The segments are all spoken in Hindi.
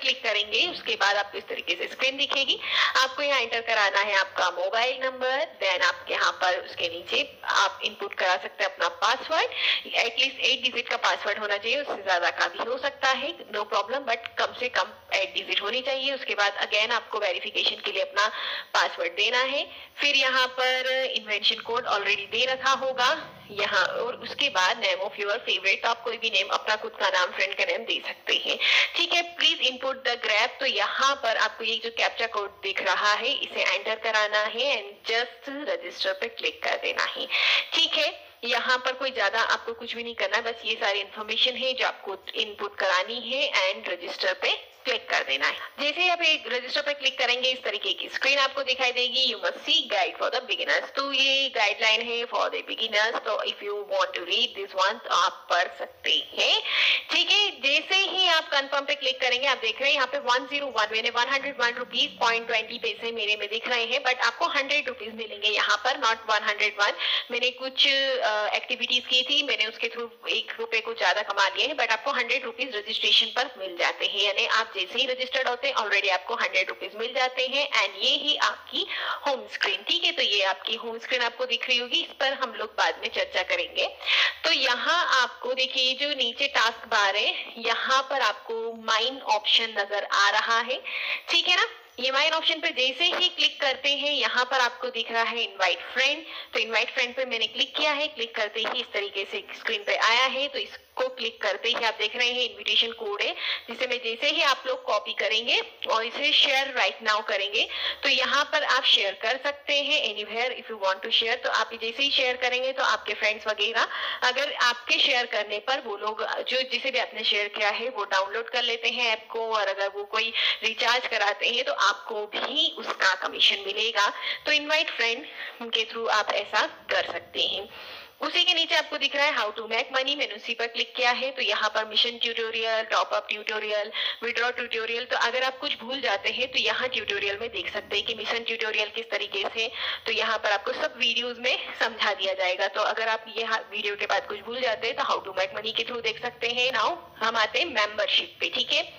क्लिक करेंगे उसके बाद आपको इस तरीके से स्क्रीन दिखेगी। आपको यहाँ एंटर कराना है आपका मोबाइल नंबर, देन आप यहाँ पर उसके नीचे आप इनपुट करा सकते हैं अपना पासवर्ड। एटलीस्ट 8 डिजिट का पासवर्ड होना चाहिए, उससे ज्यादा का भी हो सकता है, नो प्रॉब्लम, बट कम से कम 8 डिजिट होनी चाहिए। उसके बाद अगेन आपको वेरिफिकेशन के लिए अपना पासवर्ड देना है। फिर यहाँ पर इन्वेंशन कोड ऑलरेडी दे रखा होगा यहाँ, और उसके बाद नेम ऑफ योर फेवरेट, आप कोई भी नेम, अपना खुद का नाम, फ्रेंड का नेम दे सकते हैं। ठीक है, प्लीज इनपुट द ग्रैब। तो यहाँ पर आपको ये जो कैप्चा कोड दिख रहा है इसे एंटर कराना है एंड जस्ट रजिस्टर पे क्लिक कर देना है। ठीक है, यहाँ पर कोई ज्यादा आपको कुछ भी नहीं करना, बस ये सारी इन्फॉर्मेशन है जो आपको इनपुट करानी है एंड रजिस्टर पे क्लिक कर देना है। जैसे ही आप रजिस्टर पे क्लिक करेंगे इस तरीके की स्क्रीन आपको दिखाई देगी। You must see guide for the beginners, तो ये गाइडलाइन है फॉर द बिगिनर्स, तो if you want to read this one तो आप पढ़ सकते हैं। ठीक है, जैसे ही आप कंफर्म पे क्लिक करेंगे आप देख रहे हैं यहाँ पे 101 मैंने 101 रुपीज 0.20 पैसे मेरे में दिख रहे हैं, बट आपको 100 रुपीज मिलेंगे यहाँ पर, नॉट 101। मैंने कुछ एक्टिविटीज की थी, मैंने उसके थ्रू 1 रुपए को ज्यादा कमा लिए हैं, बट आपको 100 रुपीज रजिस्ट्रेशन पर मिल जाते हैं, यानी आप जैसे ही रजिस्टर्ड होते हैं ऑलरेडी आपको 100 रुपीज मिल जाते हैं। एंड ये ही आपकी होम स्क्रीन। ठीक है, तो ये आपकी होम स्क्रीन आपको दिख रही होगी, इस पर हम लोग बाद में चर्चा करेंगे। तो यहाँ आपको देखिए जो नीचे टास्क बार है यहाँ पर आपको माइन ऑप्शन नजर आ रहा है। ठीक है ना, ये माइन ऑप्शन पर जैसे ही क्लिक करते हैं यहाँ पर आपको दिख रहा है इनवाइट फ्रेंड, तो इनवाइट फ्रेंड पे मैंने क्लिक किया है। क्लिक करते ही इस तरीके से स्क्रीन पे आया है, तो इसको क्लिक करते ही आप देख रहे हैं इनविटेशन कोड है, जिसे मैं जैसे ही आप लोग कॉपी करेंगे और इसे शेयर राइट नाउ करेंगे तो यहाँ पर आप शेयर कर सकते हैं anywhere if you want to share. तो आप जैसे ही शेयर करेंगे तो आपके फ्रेंड्स वगैरह अगर आपके शेयर करने पर वो लोग जो जिसे भी आपने शेयर किया है वो डाउनलोड कर लेते हैं ऐप को, और अगर वो कोई रिचार्ज कराते हैं तो आपको भी उसका कमीशन मिलेगा। तो इनवाइट फ्रेंड के थ्रू आप ऐसा कर सकते हैं। उसी के नीचे आपको दिख रहा है हाउ टू मेक मनी, मैंने उसी पर क्लिक किया है। तो यहाँ पर mission tutorial, top up tutorial, withdraw tutorial, तो अगर आप कुछ भूल जाते हैं तो यहाँ ट्यूटोरियल में देख सकते हैं कि मिशन ट्यूटोरियल किस तरीके से, तो यहाँ पर आपको सब वीडियोस में समझा दिया जाएगा। तो अगर आप ये वीडियो के बाद कुछ भूल जाते हैं तो हाउ टू मेक मनी के थ्रू देख सकते हैं। नाउ हम आते हैं मेंबरशिप पे। ठीक है,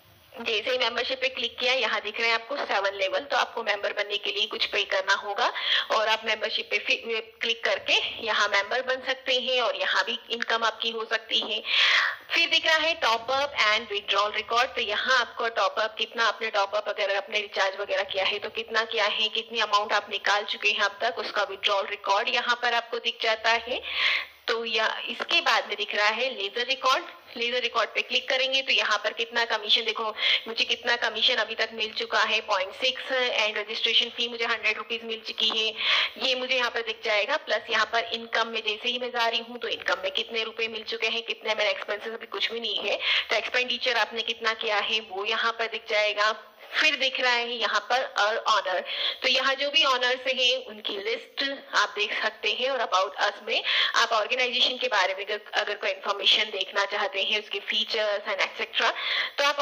जैसे ही मेंबरशिप पे क्लिक किया यहाँ दिख रहे हैं आपको 7 लेवल, तो आपको मेंबर बनने के लिए कुछ पे करना होगा और आप मेंबरशिप पे क्लिक करके यहाँ मेंबर बन सकते हैं और यहाँ भी इनकम आपकी हो सकती है। फिर दिख रहा है top up and withdrawal record, तो यहाँ आपको टॉप अप कितना आपने टॉप अप अगर आपने रिचार्ज वगैरह किया है तो कितना किया है, कितनी अमाउंट आप निकाल चुके हैं अब तक, उसका विड्रॉल रिकॉर्ड यहाँ पर आपको दिख जाता है। तो या इसके बाद में दिख रहा है लेजर रिकॉर्ड, लेजर रिकॉर्ड पे क्लिक करेंगे तो यहाँ पर कितना कमीशन, देखो मुझे कितना कमीशन अभी तक मिल चुका है 0.6 एंड रजिस्ट्रेशन फी मुझे 100 रुपीज मिल चुकी है, ये मुझे यहाँ पर दिख जाएगा। प्लस यहाँ पर इनकम में जैसे ही मैं जा रही हूँ तो इनकम में कितने रुपए मिल चुके हैं, कितने मेरे एक्सपेंसेस अभी कुछ भी नहीं है, तो एक्सपेंडिचर आपने कितना किया है वो यहाँ पर दिख जाएगा। फिर दिख रहा है यहाँ पर ऑनर, तो यहाँ जो भी ऑनर्स है उनकी लिस्ट आप देख सकते हैं। और अबाउट अस में आप ऑर्गेनाइजेशन के बारे में अगर कोई इन्फॉर्मेशन देखना चाहते हैं, उसके फीचर्स एंड एक्सेट्रा, तो आप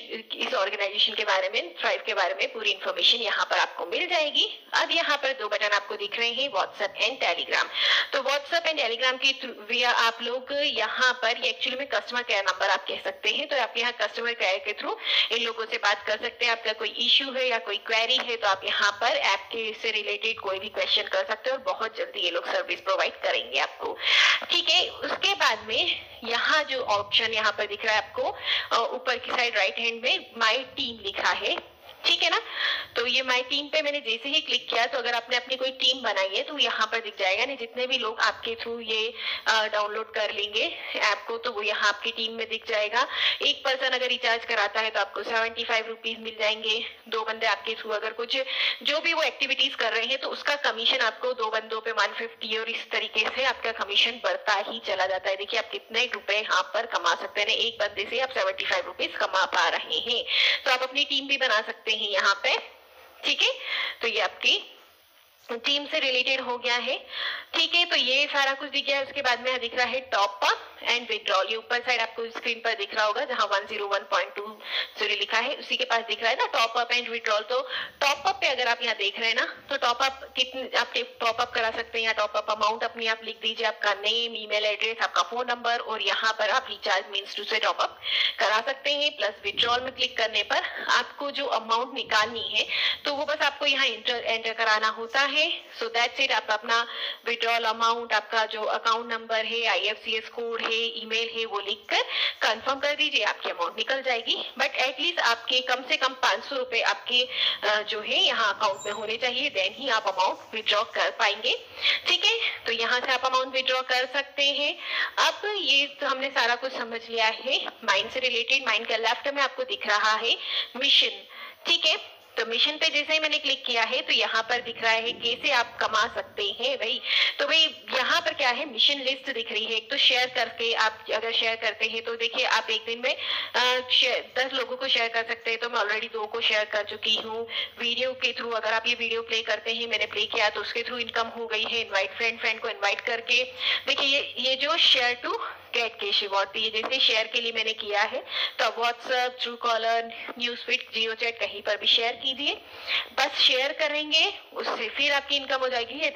इस ऑर्गेनाइजेशन के बारे में, थ्राइव के बारे में पूरी इन्फॉर्मेशन यहाँ पर आपको मिल जाएगी। अब यहाँ पर 2 बटन आपको दिख रहे हैं, व्हाट्सएप एंड टेलीग्राम। तो व्हाट्सएप एंड टेलीग्राम के थ्रू आप लोग यहाँ पर एक्चुअली में कस्टमर केयर नंबर आप कह सकते हैं, तो आप यहाँ कस्टमर केयर के थ्रू इन लोगों से बात कर सकते हैं। आपका कोई इश्यू है या कोई क्वेरी है तो आप यहाँ पर ऐप के से रिलेटेड कोई भी क्वेश्चन कर सकते हो और बहुत जल्दी ये लोग सर्विस प्रोवाइड करेंगे आपको। ठीक है, उसके बाद में यहाँ जो ऑप्शन यहाँ पर दिख रहा है आपको ऊपर की साइड राइट हैंड में माय टीम लिखा है, ठीक है ना, तो ये माय टीम पे मैंने जैसे ही क्लिक किया तो अगर आपने अपनी कोई टीम बनाई है तो यहाँ पर दिख जाएगा, नहीं जितने भी लोग आपके थ्रू ये डाउनलोड कर लेंगे ऐप को तो वो यहाँ आपकी टीम में दिख जाएगा। एक पर्सन अगर रिचार्ज कराता है तो आपको 75 रुपीज मिल जाएंगे। 2 बंदे आपके थ्रू अगर कुछ जो भी वो एक्टिविटीज कर रहे हैं तो उसका कमीशन आपको 2 बंदों पे 150 और इस तरीके से आपका कमीशन बढ़ता ही चला जाता है। देखिए आप कितने रुपए यहाँ पर कमा सकते हैं, एक बंदे से आप 75 रुपीज कमा पा रहे हैं। तो आप अपनी टीम भी बना सकते हैं यहाँ पे। ठीक है, तो ये आपकी टीम से रिलेटेड हो गया है। ठीक है, तो ये सारा कुछ दिख गया है। उसके बाद में दिख रहा है टॉप अप एंड विड्रॉल, ये ऊपर साइड आपको स्क्रीन पर दिख रहा होगा जहां 101.20 बेनिफिशियरी लिखा है उसी के पास दिख रहा है ना टॉप अप एंड विड्रॉल। तो टॉप अप पे अगर आप यहाँ देख रहे हैं ना तो टॉप अप कितने आप टॉप अप करा सकते हैं, या टॉप अप अमाउंट अपनी आप लिख दीजिए, आपका नेम, ईमेल एड्रेस, आपका फोन नंबर, और यहाँ पर आप रिचार्ज मीन्स टू से टॉप अप करा सकते हैं। प्लस विड्रॉल में क्लिक करने पर आपको जो अमाउंट निकालनी है तो वो बस आपको यहाँ एंटर कराना होता है। So that's it. आप अपना विड्रॉल अमाउंट, आपका जो अकाउंट नंबर है, IFSC कोड है, ईमेल है, वो लिखकर कंफर्म कर दीजिए, आपकी अमाउंट निकल जाएगी। बट एटलीस्ट आपके कम से कम 500 रुपए आपके जो है यहाँ अकाउंट में होने चाहिए, देन ही आप अमाउंट विड्रॉ कर पाएंगे। ठीक है, तो यहाँ से आप अमाउंट विड्रॉ कर सकते हैं। अब ये तो हमने सारा कुछ समझ लिया है माइंड से रिलेटेड। माइंड के लेफ्ट में आपको दिख रहा है मिशन। ठीक है, तो मिशन पे जैसे ही मैंने क्लिक किया है तो यहाँ पर दिख रहा है कैसे आप कमा सकते हैं भाई। तो भाई यहाँ पर क्या है, मिशन लिस्ट दिख रही है। एक तो शेयर करके आप अगर शेयर करते हैं तो देखिए आप एक दिन में 10 लोगों को शेयर कर सकते हैं। तो मैं ऑलरेडी 2 को शेयर कर चुकी हूँ। वीडियो के थ्रू अगर आप ये वीडियो प्ले करते हैं, मैंने प्ले किया तो उसके थ्रू इनकम हो गई है। इनवाइट फ्रेंड को इन्वाइट करके देखिए ये जो share to get cash reward, ये जैसे शेयर के लिए मैंने किया है तो WhatsApp, Truecaller, newsfeed, Jio chat कहीं पर भी शेयर कीजिए। बस शेयर करेंगे उससे फिर आपकी इनकम हो जाएगी। ये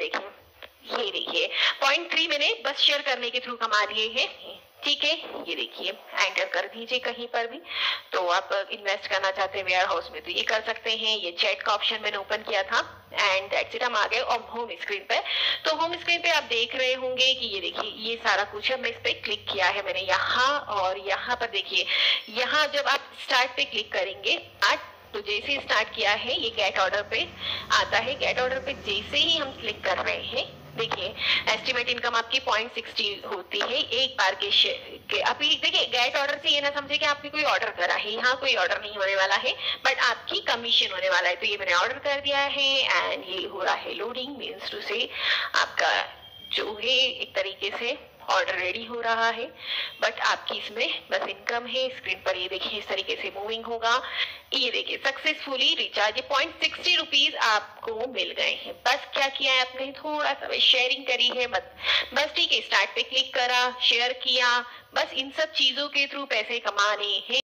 देखिए 0.3 मैंने बस शेयर करने के थ्रू कमा लिए हैं। ठीक है, ये देखिए एंटर कर दीजिए कहीं पर भी। तो आप इन्वेस्ट करना चाहते हैं वेयर हाउस में तो ये कर सकते हैं। ये चैट का ऑप्शन मैंने ओपन किया था एंड दैट्स इट, हम आ गए और होम स्क्रीन पे। तो होम स्क्रीन पे आप देख रहे होंगे कि ये देखिए ये सारा कुछ है। मैं इस पे क्लिक किया है मैंने यहाँ, और यहाँ पर देखिए यहाँ जब आप स्टार्ट पे क्लिक करेंगे तो जैसे ही स्टार्ट किया है ये गेट ऑर्डर पे आता है। गेट ऑर्डर पे जैसे ही हम क्लिक कर रहे हैं देखिए एस्टिमेट इनकम आपकी 0.60 होती है एक बार के अभी देखिए गेट ऑर्डर से ये ना समझे कि आपने कोई ऑर्डर करा है, यहाँ कोई ऑर्डर नहीं होने वाला है बट आपकी कमीशन होने वाला है। तो ये मैंने ऑर्डर कर दिया है एंड ये हो रहा है लोडिंग, मीन्स टू से आपका जो है एक तरीके से ऑर्डर रेडी हो रहा है बट आपकी इसमें बस इनकम है। स्क्रीन पर ये देखिए इस तरीके से मूविंग होगा। ये देखिए सक्सेसफुली रिचार्ज 0.60 रुपीज आपको मिल गए हैं। बस क्या किया है आपने, थोड़ा सा शेयरिंग करी है बस ठीक है, स्टार्ट पे क्लिक करा, शेयर किया, बस इन सब चीजों के थ्रू पैसे कमाने हैं।